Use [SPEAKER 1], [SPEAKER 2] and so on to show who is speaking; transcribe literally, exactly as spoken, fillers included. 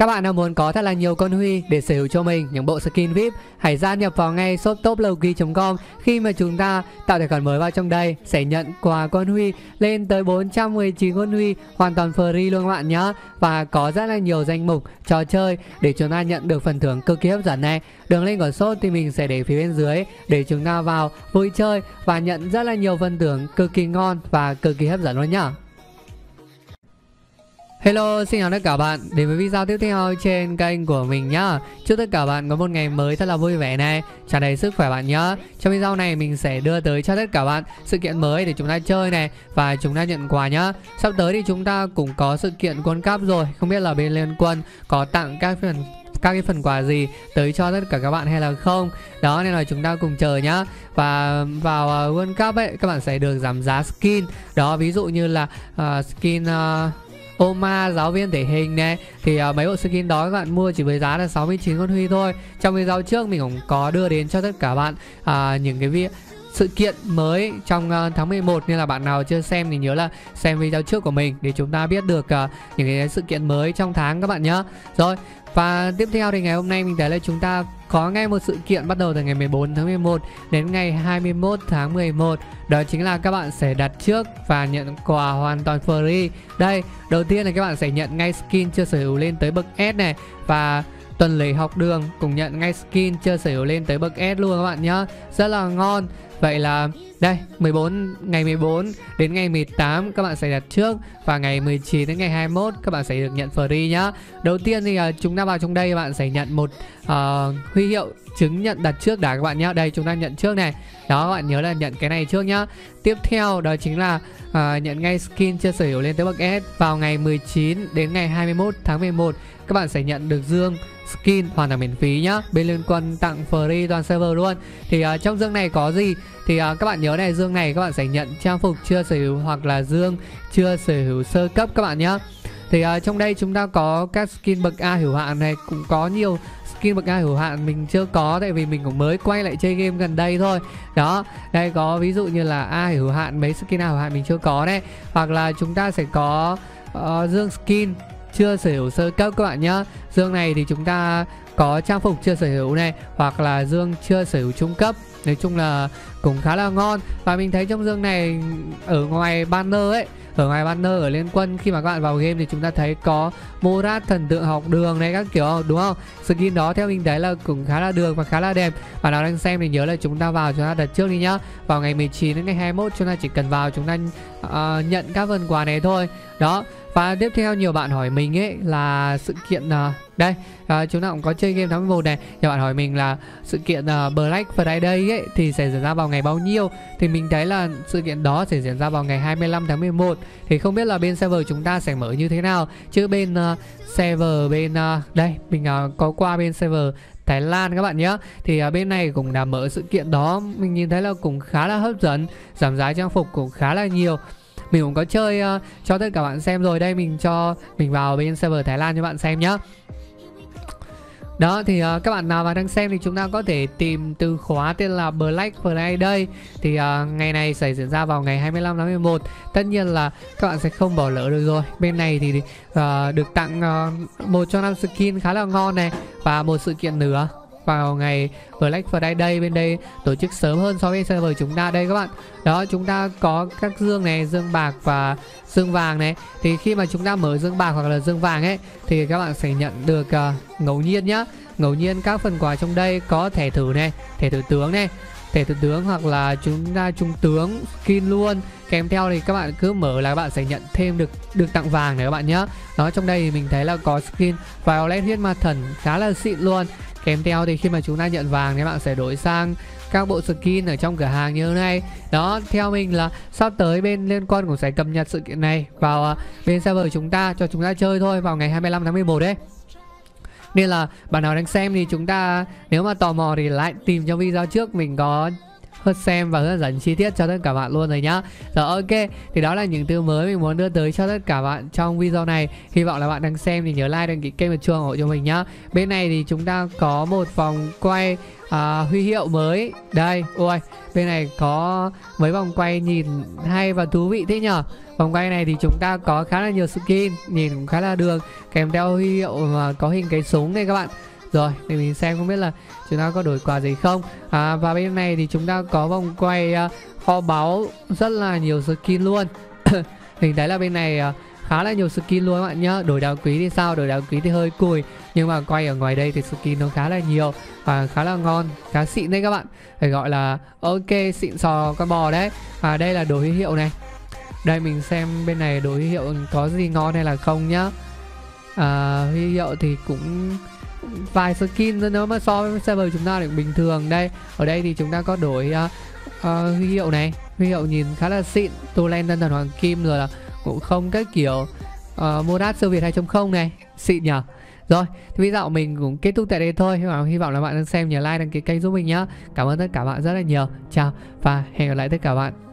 [SPEAKER 1] Các bạn nào muốn có thật là nhiều con Huy để sở hữu cho mình những bộ skin vi ai pi, hãy gia nhập vào ngay shop top logi chấm com. Khi mà chúng ta tạo tài khoản mới vào trong đây sẽ nhận quà con Huy lên tới bốn trăm mười chín con Huy hoàn toàn free luôn các bạn nhé. Và có rất là nhiều danh mục trò chơi để chúng ta nhận được phần thưởng cực kỳ hấp dẫn này. Đường link của shop thì mình sẽ để phía bên dưới để chúng ta vào vui chơi và nhận rất là nhiều phần thưởng cực kỳ ngon và cực kỳ hấp dẫn luôn nhá. Hello, xin chào tất cả bạn đến với video tiếp theo trên kênh của mình nhá. Chúc tất cả bạn có một ngày mới thật là vui vẻ này, tràn đầy sức khỏe bạn nhá. Trong video này mình sẽ đưa tới cho tất cả bạn sự kiện mới để chúng ta chơi này và chúng ta nhận quà nhá. Sắp tới thì chúng ta cũng có sự kiện World Cup rồi, không biết là bên Liên Quân có tặng các phần các cái phần quà gì tới cho tất cả các bạn hay là không. Đó nên là chúng ta cùng chờ nhá. Và vào uh, World Cup ấy các bạn sẽ được giảm giá skin. Đó ví dụ như là uh, skin uh, Oma giáo viên thể hình này thì uh, mấy bộ skin đó các bạn mua chỉ với giá là sáu mươi chín con Huy thôi. Trong video trước mình cũng có đưa đến cho tất cả bạn uh, những cái vi sự kiện mới trong uh, tháng mười một, nên là bạn nào chưa xem thì nhớ là xem video trước của mình để chúng ta biết được uh, những cái sự kiện mới trong tháng các bạn nhé. Rồi, và tiếp theo thì ngày hôm nay mình thấy là chúng ta có ngay một sự kiện bắt đầu từ ngày mười bốn tháng mười một đến ngày hai mươi mốt tháng mười một. Đó chính là các bạn sẽ đặt trước và nhận quà hoàn toàn free. Đây, đầu tiên là các bạn sẽ nhận ngay skin chưa sở hữu lên tới bậc S này. Và tuần lễ học đường cũng nhận ngay skin chưa sở hữu lên tới bậc S luôn các bạn nhá. Rất là ngon. Vậy là đây, mười bốn ngày mười bốn đến ngày mười tám các bạn sẽ đặt trước và ngày mười chín đến ngày hai mươi mốt các bạn sẽ được nhận free nhá. Đầu tiên thì uh, chúng ta vào trong đây các bạn sẽ nhận một uh, huy hiệu chứng nhận đặt trước đã các bạn nhá. Đây chúng ta nhận trước này. Đó các bạn nhớ là nhận cái này trước nhá. Tiếp theo đó chính là uh, nhận ngay skin chưa sở hữu lên tới bậc S. Vào ngày mười chín đến ngày hai mươi mốt tháng mười một các bạn sẽ nhận được dương skin hoàn toàn miễn phí nhá. Bên Liên Quân tặng free toàn server luôn. Thì uh, trong dương này có gì thì uh, các bạn nhớ này, dương này các bạn sẽ nhận trang phục chưa sở hữu hoặc là dương chưa sở hữu sơ cấp các bạn nhá. Thì uh, trong đây chúng ta có các skin bậc A hữu hạn này, cũng có nhiều skin bậc A hữu hạn mình chưa có tại vì mình cũng mới quay lại chơi game gần đây thôi. Đó, đây có ví dụ như là A hữu hạn, mấy skin A hữu hạn mình chưa có đấy. Hoặc là chúng ta sẽ có uh, dương skin chưa sở hữu sơ cấp các bạn nhá. Dương này thì chúng ta có trang phục chưa sở hữu này, hoặc là dương chưa sở hữu trung cấp. Nói chung là cũng khá là ngon. Và mình thấy trong dương này ở ngoài banner ấy, ở ngoài banner ở Liên Quân khi mà các bạn vào game thì chúng ta thấy có Morat thần tượng học đường này các kiểu, đúng không? Skin đó theo mình thấy là cũng khá là được và khá là đẹp. Bạn nào đang xem thì nhớ là chúng ta vào chúng ta đặt trước đi nhá. Vào ngày mười chín đến ngày hai mươi mốt chúng ta chỉ cần vào chúng ta uh, nhận các phần quà này thôi. Đó. Và tiếp theo nhiều bạn hỏi mình ấy là sự kiện uh, đây uh, chúng ta cũng có chơi game tháng mười một này. Nhiều bạn hỏi mình là sự kiện uh, Black Friday ấy thì sẽ diễn ra vào ngày bao nhiêu. Thì mình thấy là sự kiện đó sẽ diễn ra vào ngày hai mươi lăm tháng mười một. Thì không biết là bên server chúng ta sẽ mở như thế nào. Chứ bên uh, server bên uh, đây mình uh, có qua bên server Thái Lan các bạn nhé. Thì uh, bên này cũng đã mở sự kiện đó. Mình nhìn thấy là cũng khá là hấp dẫn, giảm giá trang phục cũng khá là nhiều. Mình cũng có chơi uh, cho tất cả bạn xem rồi. Đây mình cho mình vào bên server Thái Lan cho bạn xem nhá. Đó thì uh, các bạn nào mà đang xem thì chúng ta có thể tìm từ khóa tên là Black Friday. Thì uh, ngày này sẽ diễn ra vào ngày hai mươi lăm tháng mười một. Tất nhiên là các bạn sẽ không bỏ lỡ được rồi. Bên này thì uh, được tặng uh, một trong năm skin khá là ngon này. Và một sự kiện nữa vào ngày Black Friday bên đây tổ chức sớm hơn so với server chúng ta đây các bạn. Đó chúng ta có các dương này, dương bạc và dương vàng này. Thì khi mà chúng ta mở dương bạc hoặc là dương vàng ấy thì các bạn sẽ nhận được uh, ngẫu nhiên nhá. Ngẫu nhiên các phần quà trong đây có thẻ thử này, thẻ thử tướng này, thẻ thử tướng hoặc là chúng ta trung tướng skin luôn. Kèm theo thì các bạn cứ mở là các bạn sẽ nhận thêm được được tặng vàng này các bạn nhé. Đó trong đây thì mình thấy là có skin Violet huyết ma thần khá là xịn luôn. Kèm theo thì khi mà chúng ta nhận vàng thì bạn sẽ đổi sang các bộ skin ở trong cửa hàng như thế này. Đó, theo mình là sắp tới bên Liên Quân cũng sẽ cập nhật sự kiện này vào uh, bên server chúng ta cho chúng ta chơi thôi vào ngày hai mươi lăm tháng mười một đấy. Nên là bạn nào đang xem thì chúng ta nếu mà tò mò thì lại tìm trong video trước mình có hot xem và hướng dẫn chi tiết cho tất cả bạn luôn rồi nhá. Rồi ok, thì đó là những thứ mới mình muốn đưa tới cho tất cả bạn trong video này. Hy vọng là bạn đang xem thì nhớ like, đăng ký kênh và chuông ủng hộ cho mình nhá. Bên này thì chúng ta có một vòng quay à, huy hiệu mới. Đây, ôi, bên này có mấy vòng quay nhìn hay và thú vị thế nhở. Vòng quay này thì chúng ta có khá là nhiều skin, nhìn cũng khá là được, kèm theo huy hiệu mà có hình cái súng này các bạn. Rồi để mình xem không biết là chúng ta có đổi quà gì không. à, Và bên này thì chúng ta có vòng quay uh, kho báu rất là nhiều skin luôn. Mình thấy là bên này uh, khá là nhiều skin luôn các bạn nhá. Đổi đá quý thì sao, đổi đá quý thì hơi cùi, nhưng mà quay ở ngoài đây thì skin nó khá là nhiều và khá là ngon, khá xịn đấy các bạn. Phải gọi là ok, xịn sò con bò đấy. Và đây là đồ huy hiệu này. Đây mình xem bên này đồ huy hiệu có gì ngon hay là không nhá. à, Huy hiệu thì cũng vài skin thôi, nếu mà so với server chúng ta thì bình thường. Đây ở đây thì chúng ta có đổi uh, uh, huy hiệu này. Huy hiệu nhìn khá là xịn, tu lên tân thần hoàng kim, rồi là cũng không các kiểu uh, Modat siêu Việt hai chấm không này, xịn nhở. Rồi thì video mình cũng kết thúc tại đây thôi. Hy vọng là bạn đang xem, nhớ like đăng ký kênh giúp mình nhá. Cảm ơn tất cả bạn rất là nhiều. Chào và hẹn gặp lại tất cả bạn.